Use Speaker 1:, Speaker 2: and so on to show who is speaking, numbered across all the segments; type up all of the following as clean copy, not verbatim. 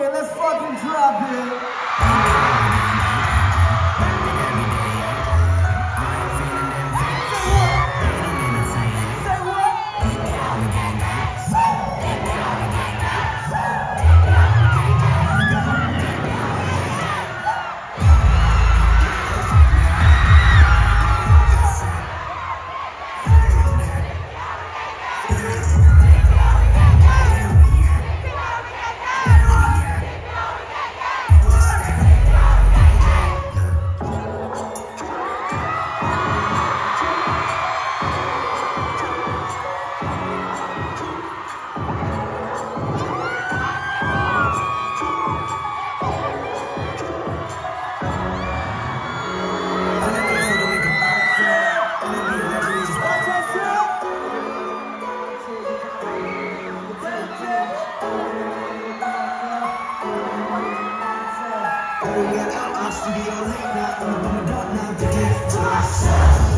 Speaker 1: Okay, let's fucking drop it.
Speaker 2: Studio late night, I'm on the dark now to get to myself.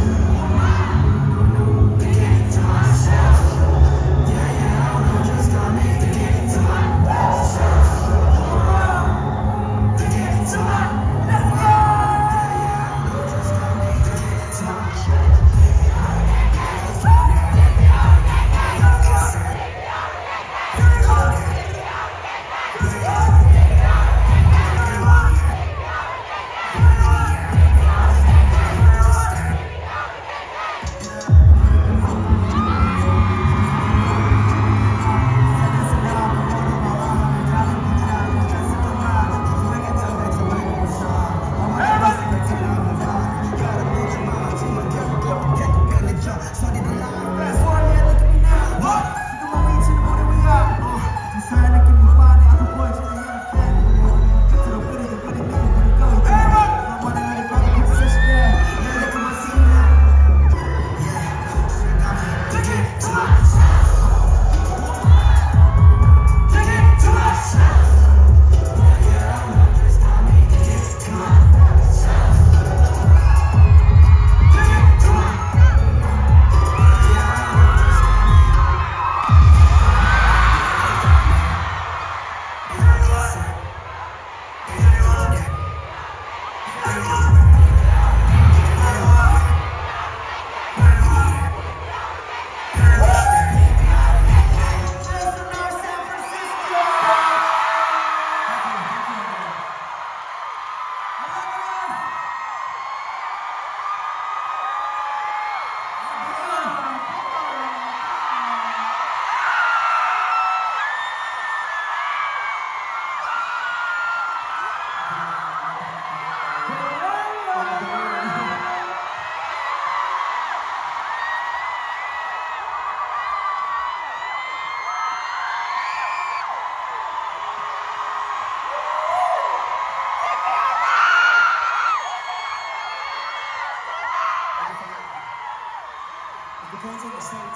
Speaker 1: Depends on the States.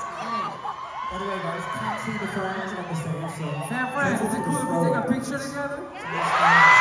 Speaker 1: By the way, guys, can't see the fans on the stage, so...
Speaker 3: San Fran, is it cool if we take a picture together?